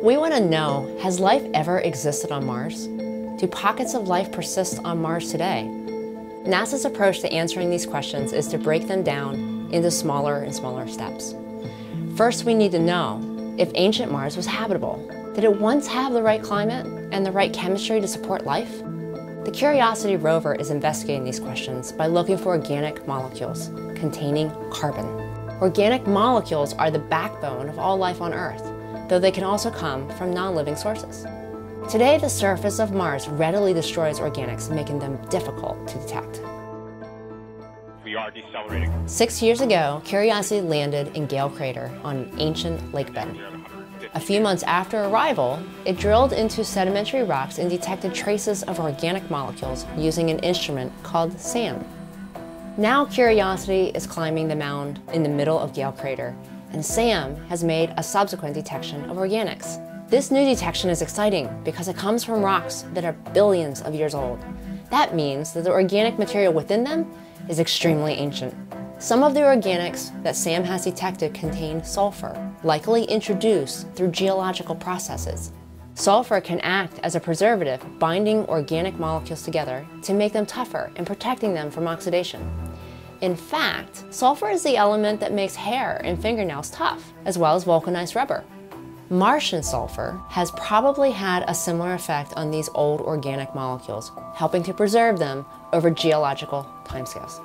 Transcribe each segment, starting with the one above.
We want to know, has life ever existed on Mars? Do pockets of life persist on Mars today? NASA's approach to answering these questions is to break them down into smaller and smaller steps. First, we need to know if ancient Mars was habitable. Did it once have the right climate and the right chemistry to support life? The Curiosity rover is investigating these questions by looking for organic molecules containing carbon. Organic molecules are the backbone of all life on Earth, though they can also come from non-living sources. Today, the surface of Mars readily destroys organics, making them difficult to detect. We are decelerating. 6 years ago, Curiosity landed in Gale Crater on an ancient lake bed. A few months after arrival, it drilled into sedimentary rocks and detected traces of organic molecules using an instrument called SAM. Now Curiosity is climbing the mound in the middle of Gale Crater, and SAM has made a subsequent detection of organics. This new detection is exciting because it comes from rocks that are billions of years old. That means that the organic material within them is extremely ancient. Some of the organics that SAM has detected contain sulfur, likely introduced through geological processes. Sulfur can act as a preservative, binding organic molecules together to make them tougher and protecting them from oxidation. In fact, sulfur is the element that makes hair and fingernails tough, as well as vulcanized rubber. Martian sulfur has probably had a similar effect on these old organic molecules, helping to preserve them over geological timescales.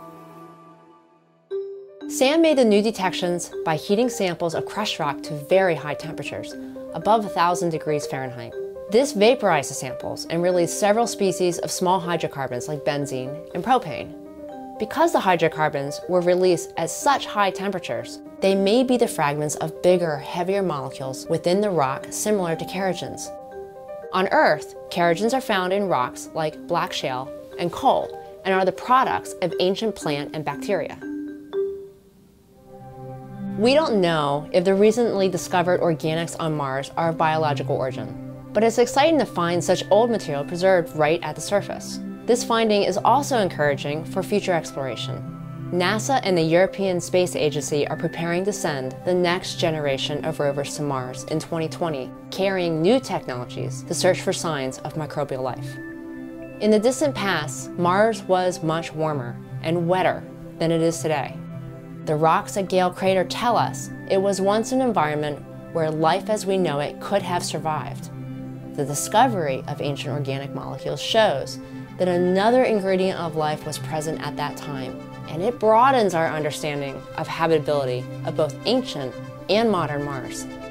SAM made the new detections by heating samples of crushed rock to very high temperatures, above 1,000 degrees Fahrenheit. This vaporized the samples and released several species of small hydrocarbons like benzene and propane. Because the hydrocarbons were released at such high temperatures, they may be the fragments of bigger, heavier molecules within the rock similar to kerogens. On Earth, kerogens are found in rocks like black shale and coal and are the products of ancient plant and bacteria. We don't know if the recently discovered organics on Mars are of biological origin, but it's exciting to find such old material preserved right at the surface. This finding is also encouraging for future exploration. NASA and the European Space Agency are preparing to send the next generation of rovers to Mars in 2020, carrying new technologies to search for signs of microbial life. In the distant past, Mars was much warmer and wetter than it is today. The rocks at Gale Crater tell us it was once an environment where life as we know it could have survived. The discovery of ancient organic molecules shows that another ingredient of life was present at that time, and it broadens our understanding of habitability of both ancient and modern Mars.